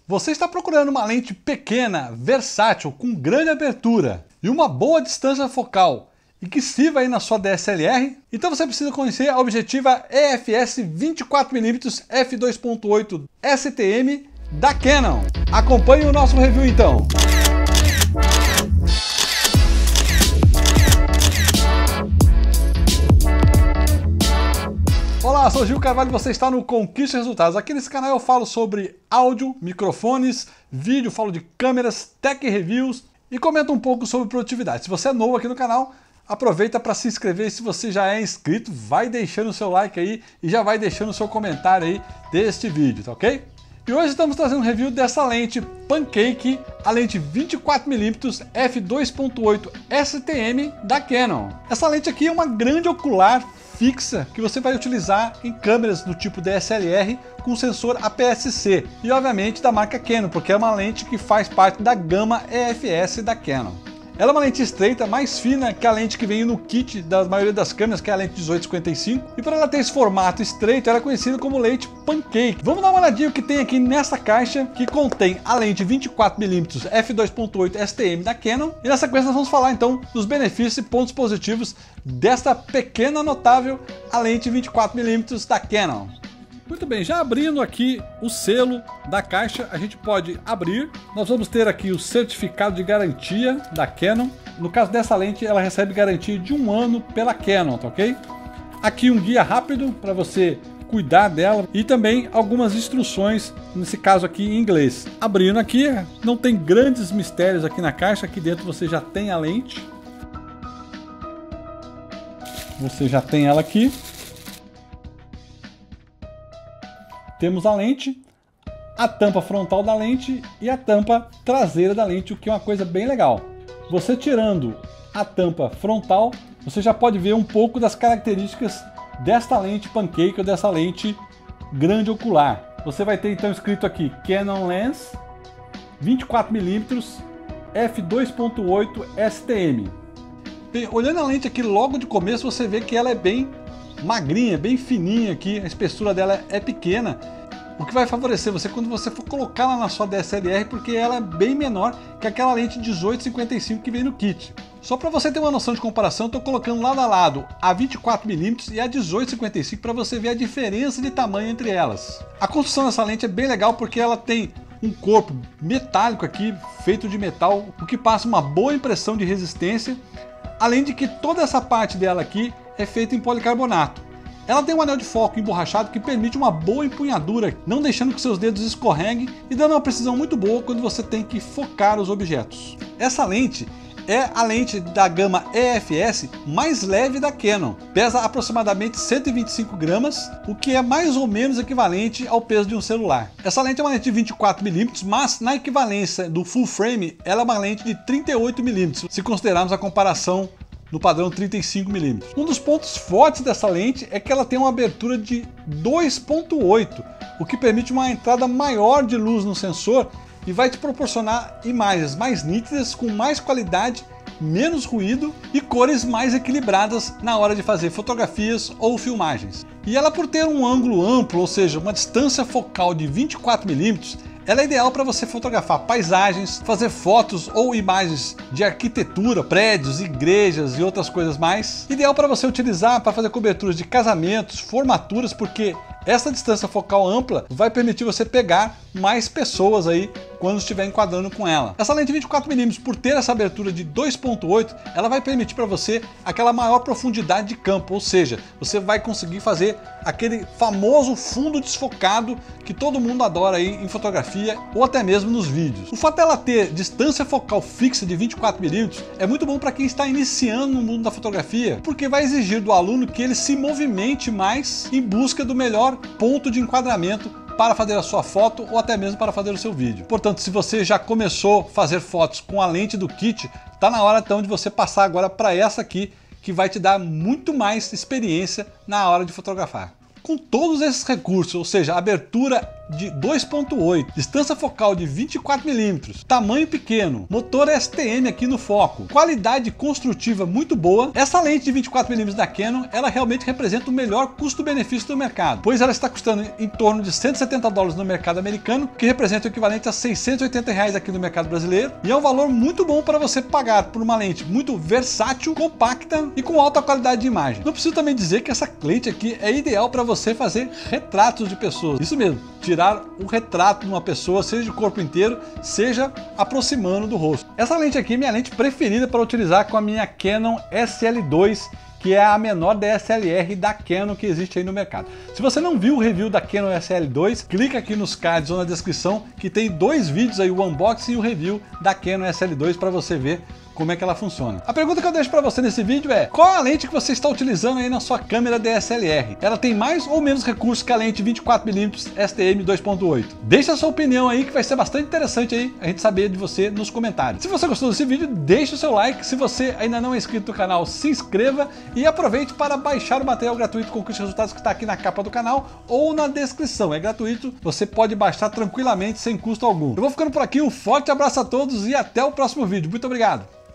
Você está procurando uma lente pequena, versátil, com grande abertura e uma boa distância focal e que sirva aí na sua DSLR? Então você precisa conhecer a Objetiva EFS 24mm f2.8 STM da Canon. Acompanhe o nosso review então. Olá, sou Gil Carvalho e você está no Conquista Resultados. Aqui nesse canal eu falo sobre áudio, microfones, vídeo, falo de câmeras, tech reviews e comento um pouco sobre produtividade. Se você é novo aqui no canal, aproveita para se inscrever. Se você já é inscrito, vai deixando o seu like aí e já vai deixando o seu comentário aí deste vídeo, tá ok? E hoje estamos trazendo um review dessa lente Pancake, a lente 24mm f2.8 STM da Canon. Essa lente aqui é uma grande ocular fixa que você vai utilizar em câmeras do tipo DSLR com sensor APS-C e obviamente da marca Canon, porque é uma lente que faz parte da gama EFS da Canon. Ela é uma lente estreita, mais fina que a lente que vem no kit da maioria das câmeras, que é a lente 18-55. E por ela ter esse formato estreito, ela é conhecida como lente Pancake. Vamos dar uma olhadinha o que tem aqui nessa caixa, que contém a lente 24mm f2.8 STM da Canon. E na sequência nós vamos falar então dos benefícios e pontos positivos desta pequena notável a lente 24mm da Canon. Muito bem, já abrindo aqui o selo da caixa, a gente pode abrir. Nós vamos ter aqui o certificado de garantia da Canon. No caso dessa lente, ela recebe garantia de 1 ano pela Canon, tá ok? Aqui um guia rápido para você cuidar dela e também algumas instruções, nesse caso aqui em inglês. Abrindo aqui, não tem grandes mistérios aqui na caixa. Aqui dentro você já tem a lente. Você já tem ela aqui. Temos a lente, a tampa frontal da lente e a tampa traseira da lente, o que é uma coisa bem legal. Você tirando a tampa frontal, você já pode ver um pouco das características desta lente Pancake ou dessa lente grande ocular. Você vai ter então escrito aqui Canon Lens 24mm f2.8 STM. Bem, olhando a lente aqui logo de começo, você vê que ela é bem magrinha, bem fininha aqui, a espessura dela é pequena, o que vai favorecer você quando você for colocá-la na sua DSLR, porque ela é bem menor que aquela lente 18-55 que vem no kit. Só para você ter uma noção de comparação, estou colocando lado a lado a 24mm e a 18-55 para você ver a diferença de tamanho entre elas. A construção dessa lente é bem legal porque ela tem um corpo metálico aqui, feito de metal, o que passa uma boa impressão de resistência, além de que toda essa parte dela aqui é feita em policarbonato. Ela tem um anel de foco emborrachado que permite uma boa empunhadura, não deixando que seus dedos escorreguem e dando uma precisão muito boa quando você tem que focar os objetos. Essa lente é a lente da gama EFS mais leve da Canon. Pesa aproximadamente 125 gramas, o que é mais ou menos equivalente ao peso de um celular. Essa lente é uma lente de 24mm, mas na equivalência do full frame, ela é uma lente de 38mm, se considerarmos a comparação no padrão 35mm. Um dos pontos fortes dessa lente é que ela tem uma abertura de 2.8, o que permite uma entrada maior de luz no sensor e vai te proporcionar imagens mais nítidas, com mais qualidade, menos ruído e cores mais equilibradas na hora de fazer fotografias ou filmagens. E ela, por ter um ângulo amplo, ou seja, uma distância focal de 24mm, ela é ideal para você fotografar paisagens, fazer fotos ou imagens de arquitetura, prédios, igrejas e outras coisas mais. Ideal para você utilizar para fazer coberturas de casamentos, formaturas, porque essa distância focal ampla vai permitir você pegar mais pessoas aí quando estiver enquadrando com ela. Essa lente 24mm, por ter essa abertura de 2.8, ela vai permitir para você aquela maior profundidade de campo, ou seja, você vai conseguir fazer aquele famoso fundo desfocado que todo mundo adora aí em fotografia ou até mesmo nos vídeos. O fato dela ter distância focal fixa de 24mm é muito bom para quem está iniciando no mundo da fotografia, porque vai exigir do aluno que ele se movimente mais em busca do melhor ponto de enquadramento para fazer a sua foto ou até mesmo para fazer o seu vídeo. Portanto, se você já começou a fazer fotos com a lente do kit, está na hora então de você passar agora para essa aqui, que vai te dar muito mais experiência na hora de fotografar. Com todos esses recursos, ou seja, abertura de 2.8, distância focal de 24mm, tamanho pequeno, motor STM aqui no foco, qualidade construtiva muito boa. Essa lente de 24mm da Canon, ela realmente representa o melhor custo-benefício do mercado, pois ela está custando em torno de $170 no mercado americano, que representa o equivalente a R$680 aqui no mercado brasileiro, e é um valor muito bom para você pagar por uma lente muito versátil, compacta e com alta qualidade de imagem. Não preciso também dizer que essa lente aqui é ideal para você fazer retratos de pessoas. Isso mesmo, tirar um retrato de uma pessoa, seja de corpo inteiro, seja aproximando do rosto. Essa lente aqui é minha lente preferida para utilizar com a minha Canon SL2, que é a menor DSLR da Canon que existe aí no mercado. Se você não viu o review da Canon SL2, clica aqui nos cards ou na descrição, que tem 2 vídeos aí, o unboxing e o review da Canon SL2, para você ver como é que ela funciona. A pergunta que eu deixo para você nesse vídeo é: qual a lente que você está utilizando aí na sua câmera DSLR? Ela tem mais ou menos recursos que a lente 24mm STM 2.8? Deixa a sua opinião aí, que vai ser bastante interessante aí a gente saber de você nos comentários. Se você gostou desse vídeo, deixa o seu like. Se você ainda não é inscrito no canal, se inscreva e aproveite para baixar o material gratuito com os resultados que está aqui na capa do canal ou na descrição. É gratuito, você pode baixar tranquilamente sem custo algum. Eu vou ficando por aqui, um forte abraço a todos e até o próximo vídeo. Muito obrigado!